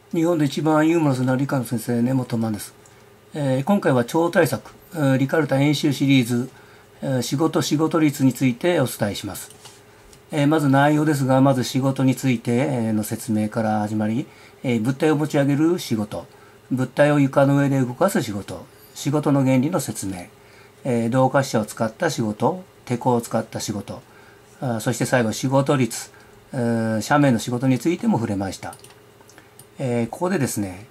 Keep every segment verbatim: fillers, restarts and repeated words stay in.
日本で一番ユーモラスな理科の先生、根本万です。えー今回は超大作、えーリカルタ演習シリーズ、えー仕事仕事率についてお伝えします。えーまず内容ですが、まず仕事についてえーの説明から始まり、えー物体を持ち上げる仕事、物体を床の上で動かす仕事、仕事の原理の説明、えー動滑車を使った仕事、テコを使った仕事、あそして最後仕事率、えー斜面の仕事についても触れました。えーここでですね、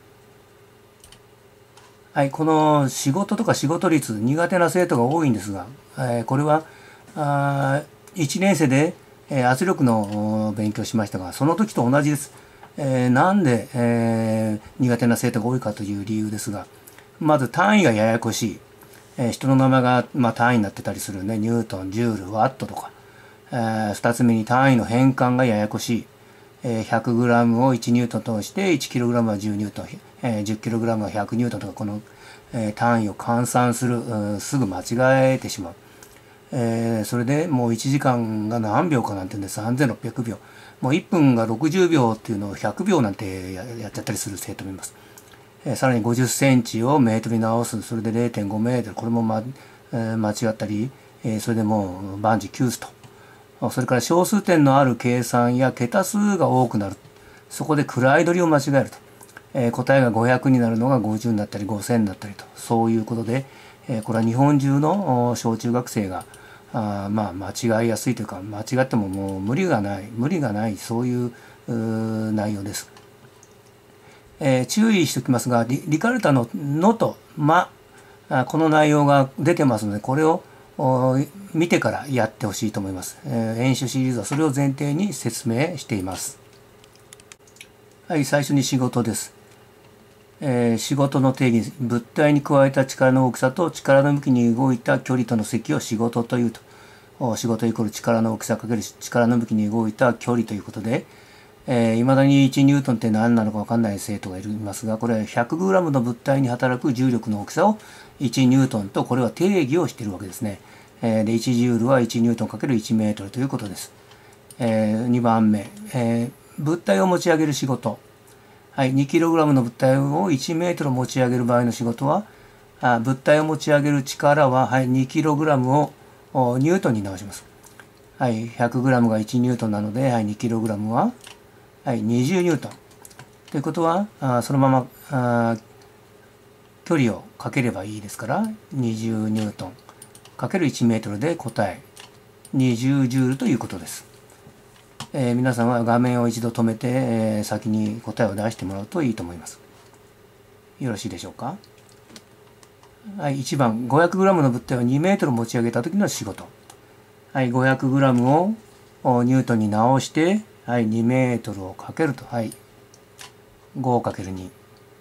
はい、この仕事とか仕事率苦手な生徒が多いんですが、えーこれはあいちねん生で、えー圧力のお勉強しましたが、その時と同じです。えーなんで、えー苦手な生徒が多いかという理由ですが、まず単位がややこしい。えー人の名前が、まあ、単位になってたりするね。ニュートン、ジュール、ワットとか。えー、ふたつめに単位の変換がややこしい。えー ひゃくグラム をいちニュートンとして いちキログラム はじゅうニュートン、えー じゅっキログラム はひゃくニュートンとか、この、えー単位を換算する、うんすぐ間違えてしまう。えーそれでもういちじかんが何秒かなんて言うんでさんぜんろっぴゃくびょう。もういっぷんがろくじゅうびょうっていうのをひゃくびょうなんてややっちゃったりする生徒もいます。えーさらにごじゅっセンチをメートルに直す。それで れいてんごメートル。これも、まえー間違ったり、えーそれでもう万事休すと。それから小数点のある計算や桁数が多くなる。そこで位取りを間違えると。えー答えがごひゃくになるのがごじゅうになったりごせんになったりと。そういうことで、えーこれは日本中のお小中学生があーまあ間違いやすいというか、間違ってももう無理がない、無理がない、そういううー内容です。えー注意しておきますが、リリカルタの「の」と「ま」あこの内容が出てますので、これをお見てからやってほしいと思います。えー演習シリーズはそれを前提に説明しています。はい、最初に仕事です。えー仕事の定義、物体に加えた力の大きさと力の向きに動いた距離との積を仕事というと。お仕事イコール力の大きさかける力の向きに動いた距離ということで、えー、未だにいちニュートンって何なのか分かんない生徒がいますが、これは ひゃくグラム の物体に働く重力の大きさをいちニュートンと、これは定義をしているわけですね。えーで、いちジュールはいちニュートン ×いち メートルということです。えー、にばんめ、えー物体を持ち上げる仕事。はい、にキログラム の物体をいちメートル持ち上げる場合の仕事は、あ物体を持ち上げる力は、はい、にキログラム をおニュートンに直します。はい、ひゃくグラム がいちニュートンなので、はい、にキログラム は、はい、にじゅうニュートン。ということは、あそのままあ距離をかければいいですから、にじゅうニュートンかけるいちメートルで答え、にじゅうジュールということです。えー皆さんは画面を一度止めて、えー先に答えを出してもらうといいと思います。よろしいでしょうか。はい、いちばん、ごひゃくグラム の物体をにメートル持ち上げた時の仕事。はい、ごひゃくグラム をおニュートンに直して、はい、にメートルをかけると。はい、ごかけるに。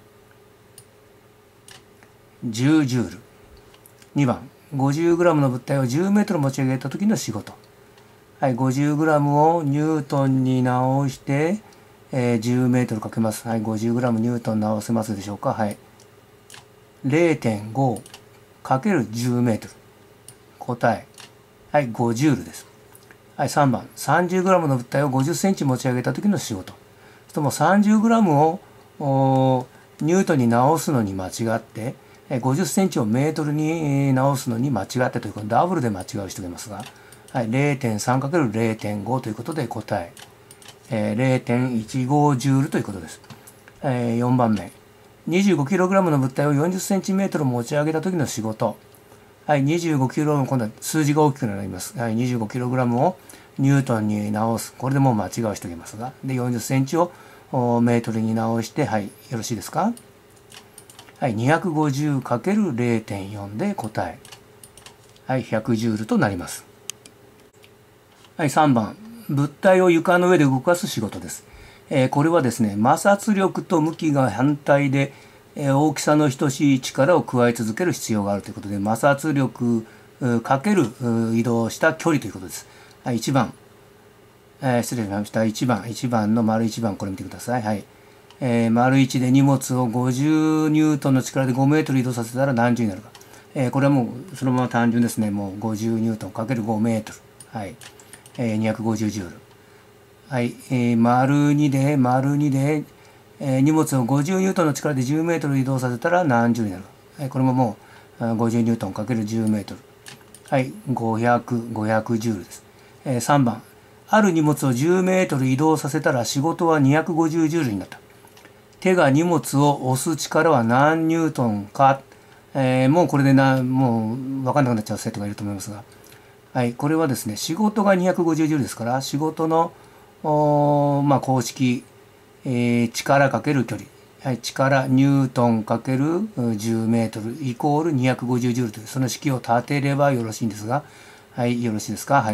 じゅうジュール。にばん、ごじゅうグラム の物体をじゅうメートル持ち上げた時の仕事。はい、ごじゅうグラム をニュートンに直して、えー、じゅうメートルかけます。はい、ごじゅうグラム ニュートン直せますでしょうか。はい。れいてんごかけるじゅうメートル。答え。はい、ごジュールです。はい、さんばん、さんじゅうグラム の物体をごじゅっセンチ持ち上げた時の仕事。その さんじゅうグラム をおニュートンに直すのに間違って、ごじゅっセンチをメートルに直すのに間違ってということで、ダブルで間違う人がいますが、はい、れいてんさんかけるれいてんご ということで答え、えー、れいてんいちごジュールということです。えー、よんばんめ、にじゅうごキログラム の物体をよんじゅっセンチメートル持ち上げた時の仕事。はい、にじゅうごキログラム、今度は数字が大きくなります。はい、にじゅうごキログラム をニュートンに直す。これでもう間違う人がいますが。で、よんじゅっセンチをメートルに直して、はい、よろしいですか。はい、にひゃくごじゅうかけるれいてんよん で答え。はい、ひゃくジュールとなります。はい、さんばん、物体を床の上で動かす仕事です。えーこれはですね、摩擦力と向きが反対で、えー大きさの等しい力を加え続ける必要があるということで、摩擦力かける移動した距離ということです。はい、いちばん、えー失礼しました。いちばん、いちばんの丸いちばん、これ見てください。はい。えー、丸いちで荷物をごじゅうニュートンの力でごメートル移動させたら何重になるか。えーこれはもうそのまま単純ですね。もうごじゅうニュートンかけるごメートル。はい。えー、にひゃくごじゅうジュール。はい。えー、丸にで、丸にで、 えー、荷物をごじゅうニュートンの力でじゅうメートル移動させたら何ジュールになるか。はい、これももうごじゅうニュートンかけるじゅうメートル。はい、ごひゃく、ごひゃくジュールです。えー、さんばん。ある荷物をじゅうメートル移動させたら仕事はにひゃくごじゅうジュールになった。手が荷物を押す力は何ニュートンか。えー、もうこれでな、もう分かんなくなっちゃう生徒がいると思いますが。はい、これはですね、仕事がにひゃくごじゅうジュールですから、仕事の、まあ、公式、えー、力かける距離。はい、力、ニュートンかけるじゅうメートルイコールにひゃくごじゅうジュールという、その式を立てればよろしいんですが、はい、よろしいですか。はい。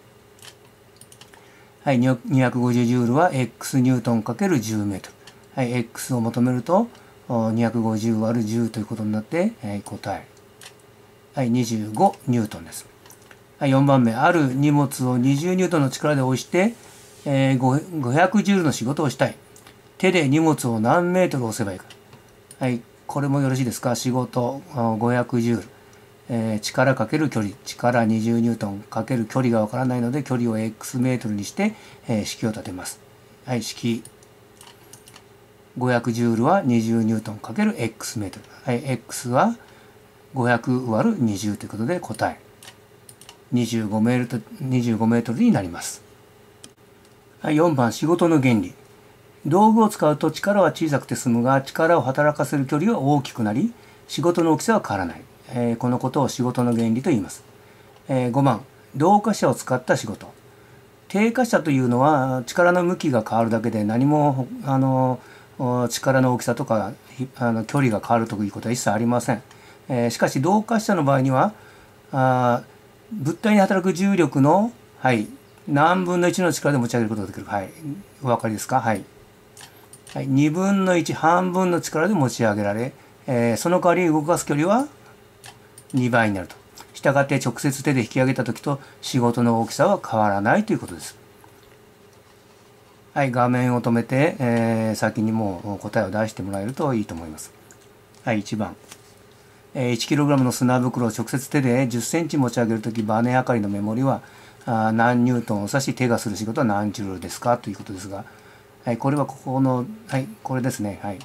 はい、にひゃくごじゅうジュールは X ニュートンかけるじゅうメートル。はい、X を求めると、にひゃくごじゅう割るじゅうということになって、はい、答え。はい、にじゅうごニュートンです。はい、よんばんめ。ある荷物をにじゅうニュートンの力で押して、えー、ごひゃくジュールの仕事をしたい。手で荷物を何メートル押せばいいか。はい、これもよろしいですか。仕事ごひゃくジュール。えー、力かける距離。力にじゅうニュートンかける距離がわからないので、距離を X メートルにして、えー、式を立てます。はい、式。ごひゃくジュールはにじゅうニュートンかける X メートル。はい、X はごひゃく割るにじゅうということで答え。にじゅうごメートル、にじゅうごメートルになります。はい、よんばん、仕事の原理。道具を使うと力は小さくて済むが、力を働かせる距離は大きくなり、仕事の大きさは変わらない。えー、このことを仕事の原理と言います。えー、ごばん、動滑車を使った仕事。低滑車というのは力の向きが変わるだけで何もあの力の大きさとかあの距離が変わるということは一切ありません。えー、しかし動滑車の場合にはあ物体に働く重力の、はい、何分のいちの力で持ち上げることができる。はい、お分かりですか。はい、はい、にぶんのいち半分の力で持ち上げられ、えー、その代わり動かす距離はにばいになると。したがって直接手で引き上げた時と仕事の大きさは変わらないということです。はい、画面を止めて、えー、先にもう答えを出してもらえるといいと思います。はい、いちばん。いちキログラム の砂袋を直接手でじゅっセンチ持ち上げるとき、バネ明かりの目盛りは何ニュートンを指し、手がする仕事は何ジュールですかということですが、はい、これはここの、はい、これですね。はい。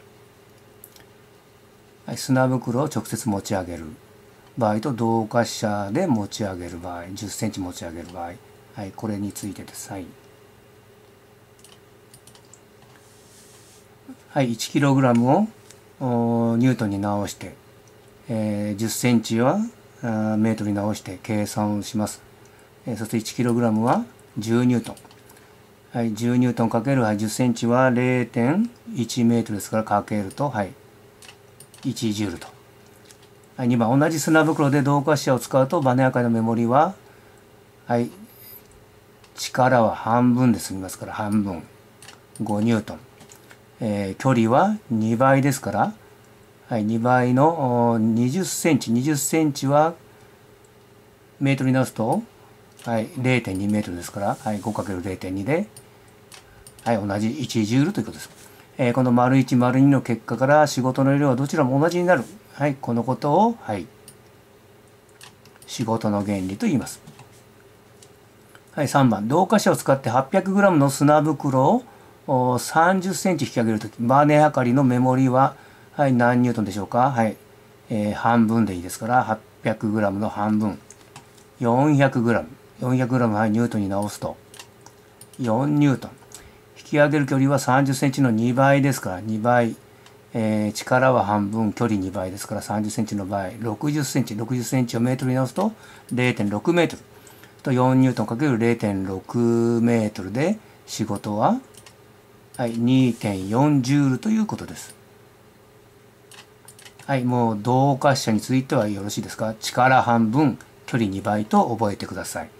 はい、砂袋を直接持ち上げる場合と動滑車で持ち上げる場合、じゅっセンチ持ち上げる場合、はい、これについてです。はい。はい、いちキログラム をニュートンに直して、えー、じゅっセンチはメートルに直して計算をします。えー、そして いちキログラム はじゅうニュートン。はい、じゅうニュートンかける、はい、じゅっセンチは れいてんいちメートルですからかけると、はい、いちジュールと。はい、にばん、同じ砂袋で動滑車を使うとバネ明かりの目盛りは、はい、力は半分で済みますから半分、ごニュートン。えー、距離はにばいですから、はい、にばいのにじゅっセンチ、にじゅっセンチはメートルに直すと、はい、れいてんにメートルですから、はい、ごかけるれいてんに で、はい、同じいちジュールということです。えー、この丸いち、丸にの結果から仕事の量はどちらも同じになる。はい、このことを、はい、仕事の原理と言います。はい、さんばん、動滑車を使って はっぴゃくグラム の砂袋をさんじゅっセンチ引き上げるとき、バネ明かりの目盛りは、はい、何ニュートンでしょうか。はい、えー、半分でいいですから、はっぴゃくグラム の半分、よんひゃくグラム。よんひゃくグラム、はい、ニュートンに直すと、よんニュートン。引き上げる距離はさんじゅっセンチのにばいですから、にばい。えー、力は半分、距離にばいですから、さんじゅっセンチの場合、ろくじゅっセンチ。ろくじゅっセンチをメートルに直すと、れいてんろくメートル。とよんニュートンかける れいてんろくメートルで、仕事は、はい、にてんよんジュールということです。はい、もう動滑車についてはよろしいですか。力半分、距離にばいと覚えてください。